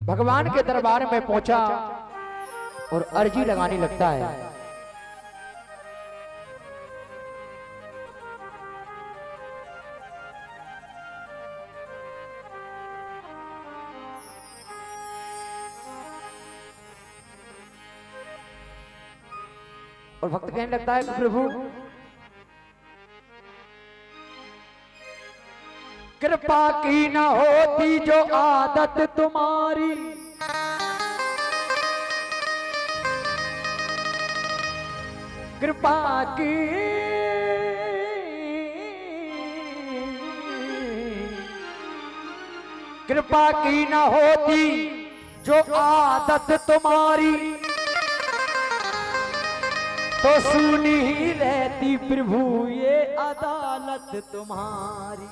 भगवान के दरबार में पहुंचा और अर्जी लगाने लगता है। और भक्त कहने लगता है कि प्रभु कृपा की न होती जो आदत तुम्हारी, कृपा की कृपा की न होती जो आदत तुम्हारी, तो सुनी ही रहती प्रभु ये अदालत तुम्हारी।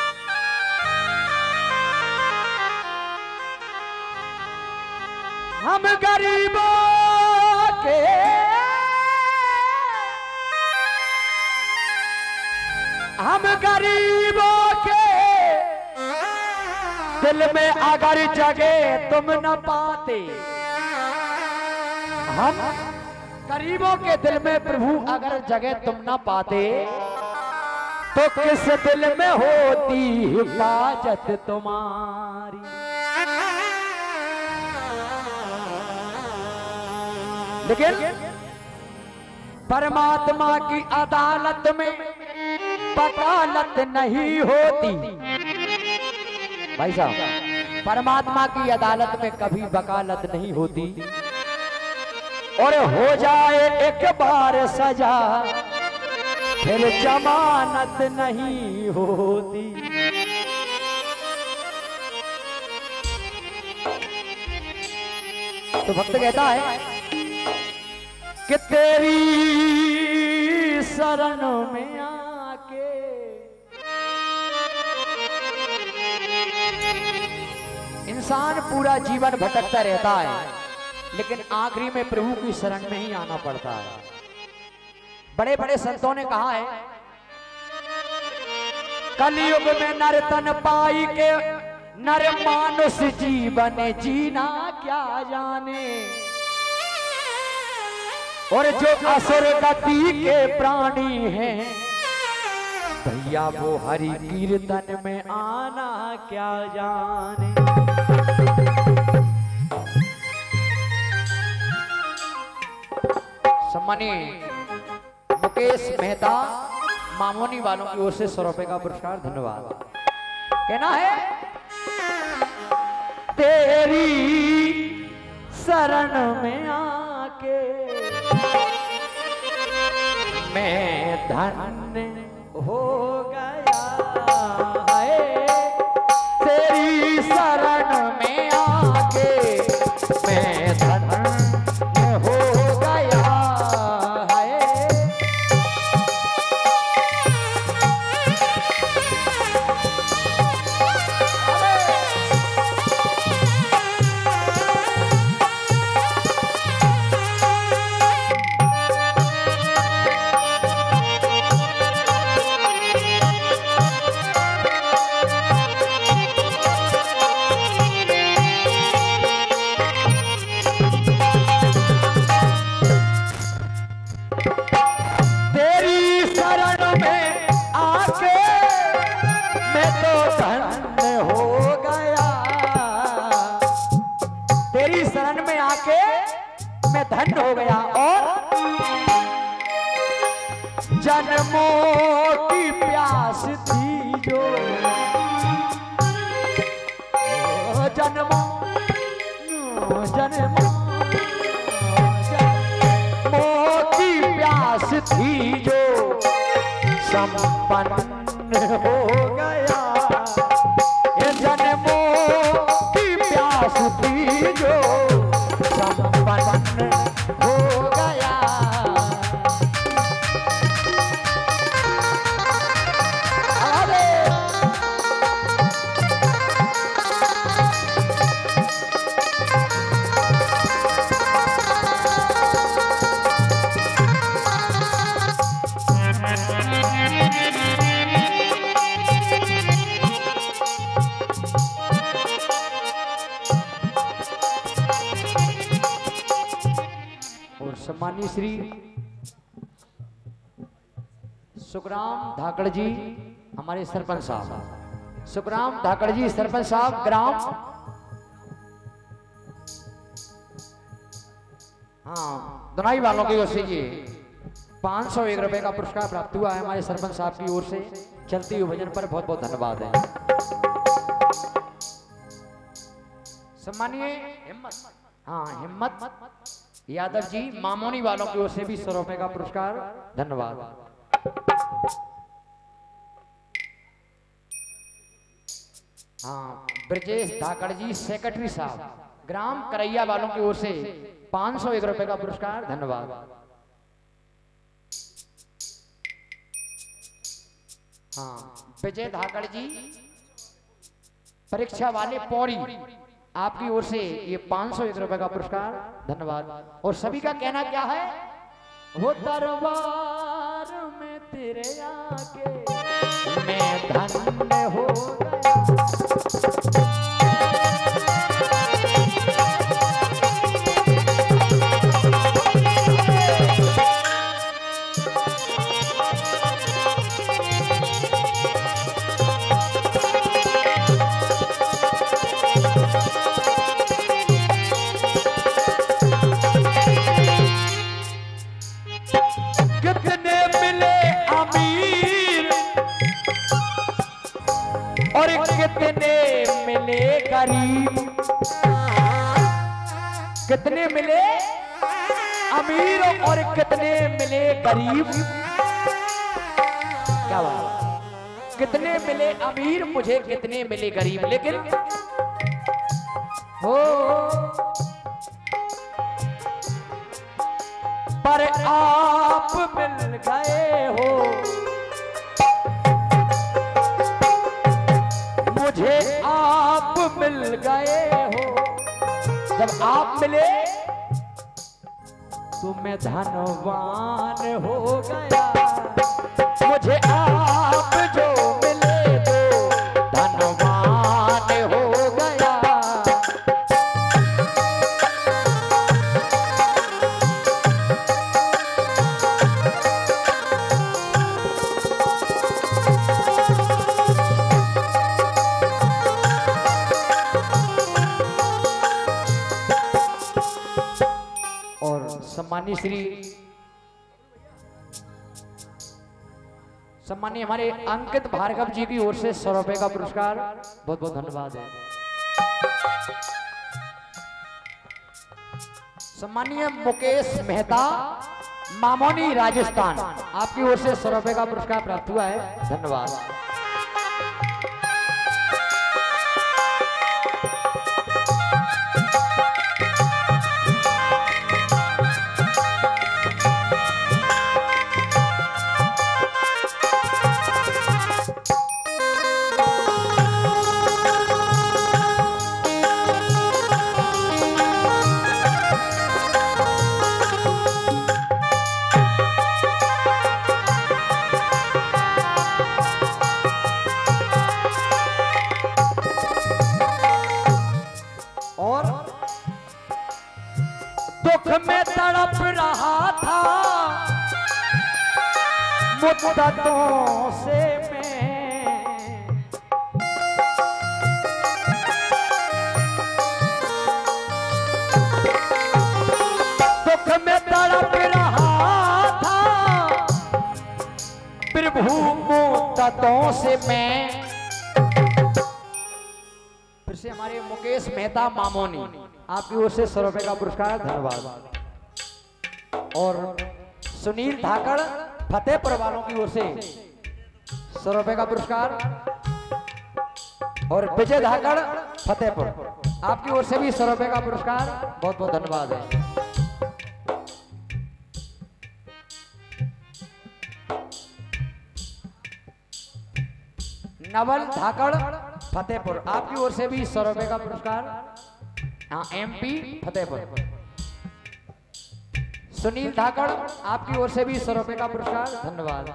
हम गरीबों के दिल में अगर जगे तुम न पाते, हम गरीबों के दिल में प्रभु अगर जगह तुम ना पाते, तो किस दिल में होती हिफाजत तुम्हारी। लेकिन परमात्मा की अदालत में वकालत नहीं होती। भाई साहब, परमात्मा की अदालत में कभी वकालत नहीं होती, और हो जाए एक बार सजा फिर जमानत नहीं होती। तो भक्त कहता है कि तेरी शरण में आके इंसान पूरा जीवन भटकता रहता है, लेकिन आखिरी में प्रभु की शरण में ही आना पड़ता है। बड़े बड़े संतों ने कहा है, कलयुग में नर तन पाई के नर मानुष जीवन जीना क्या जाने, और जो असुर गति के प्राणी हैं भैया वो हरि कीर्तन में आना क्या जाने। सम्मानीय मुकेश मेहता मामोनी वालों की ओर से 100 रुपए का पुरस्कार, धन्यवाद। कहना है, तेरी शरण में आके मैं धन्य हो गया है, तेरी शरण में आके मैं धन्य हो गया है। धन्य हो गया, और जन्मों की प्यास थी जो, जन्मों की प्यास थी जो संपन्न हो गया, ये जन्मों की प्यास थी जो संपन्न हो गया। सम्मानीय श्री सुखराम धाकड़ जी हमारे सरपंच साहब, सुखराम धाकड़ जी सरपंच साहब ग्राम, हाँ दुनाई वालों की ओर से ये 501 रुपए का पुरस्कार प्राप्त हुआ है हमारे सरपंच साहब की ओर से। चलती हुई भजन पर बहुत बहुत धन्यवाद है। सम्मानीय हिम्मत, हाँ हिम्मत यादव जी मामोनी वालों की ओर से भी 100 रुपए का पुरस्कार, धन्यवाद। हाँ ब्रजेश धाकड़ जी सेक्रेटरी साहब ग्राम करैया वालों की ओर से 501 रुपए का पुरस्कार, धन्यवाद। हाँ विजय धाकड़ जी परीक्षा वाले पौड़ी आपकी ओर से ये 501 रुपए का पुरस्कार, धन्यवाद। और सभी का कहना क्या है, वो दरबार में तेरे आके मैं धन्य हो और कितने मिले गरीब, कितने मिले अमीर और कितने मिले गरीब। क्या बात, कितने मिले अमीर मुझे कितने मिले गरीब, लेकिन हो पर आप मिल गए हो, मुझे आप मिल गए हो। जब आप मिले तो मैं धनवान हो गया, मुझे आप जो मिले तो धनवान हो गया। सम्मानीय हमारे अंकित भार्गव जी की ओर से 100 रुपए का पुरस्कार, बहुत बहुत धन्यवाद है। सम्मानीय मुकेश मेहता मामोनी राजस्थान आपकी ओर से 100 रुपए का पुरस्कार प्राप्त हुआ है, धन्यवाद। दुख में तड़प रहा था मुद्दतों से मैं, दुख में तड़प रहा था प्रभु मुद्दतों से मैं। फिर से हमारे मुकेश मेहता मामोनी आपकी ओर से 100 रुपए का पुरस्कार, धन्यवाद। और सुनील धाकड़ फतेहपुर वालों की ओर से 100 रुपए का पुरस्कार, और विजय धाकड़ फतेहपुर आपकी ओर से भी 100 रुपए का पुरस्कार, बहुत बहुत धन्यवाद है। नवल धाकड़ फतेहपुर आपकी ओर से भी 100 रुपए का पुरस्कार, हाँ MP फतेहपुर। सुनील धाकड़ आपकी ओर से भी 100 रुपए का पुरस्कार, धन्यवाद।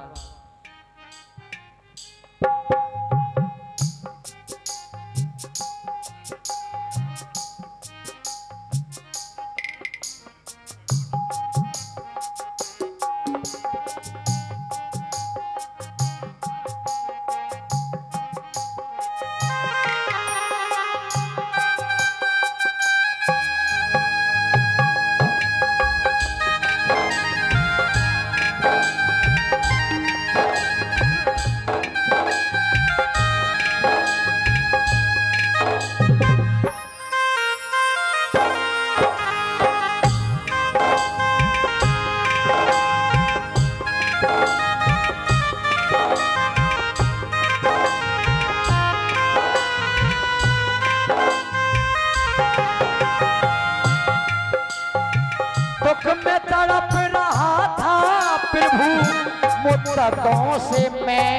में तड़प रहा था प्रभु मुद्दतों से,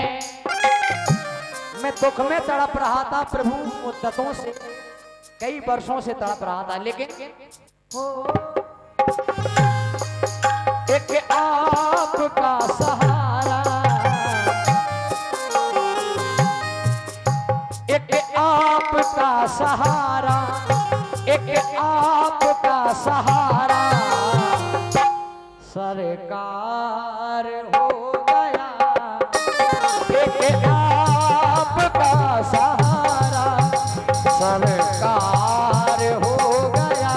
मैं दुख में तड़प रहा था प्रभु मुद्दतों से, कई वर्षों से तड़प रहा था, लेकिन एक आपका सहारा, एक आपका सहारा, एक आपका सहारा सरकार हो गया, एक आपका सहारा सरकार हो गया।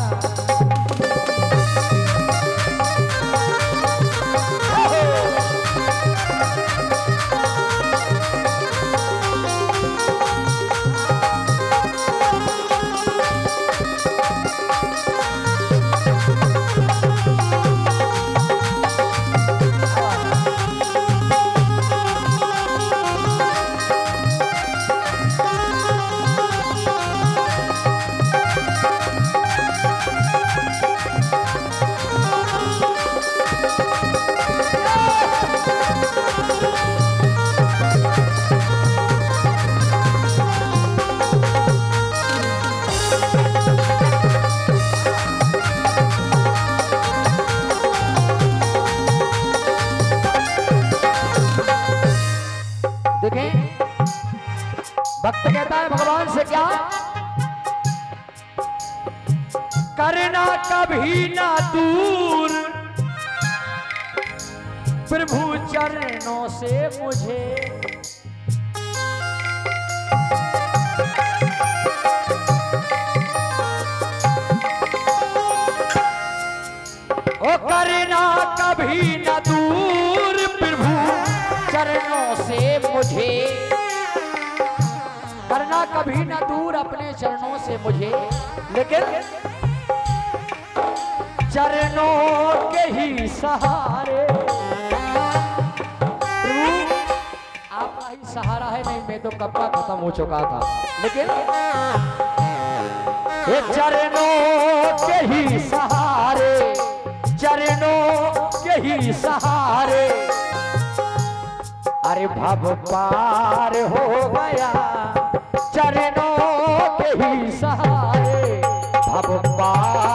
भक्त कहता है भगवान से क्या, करना कभी ना दूर प्रभु चरणों से मुझे, ओ करना कभी ना दूर प्रभु चरणों से मुझे, करना कभी ना दूर अपने चरणों से मुझे, लेकिन चरणों के ही सहारे प्रभु आपका ही सहारा है, नहीं मैं तो कब का खत्म हो चुका था, लेकिन ये चरणों के ही सहारे, चरणों के ही सहारे, अरे भव पार हो गया, चरणों के ही सहारे भव पार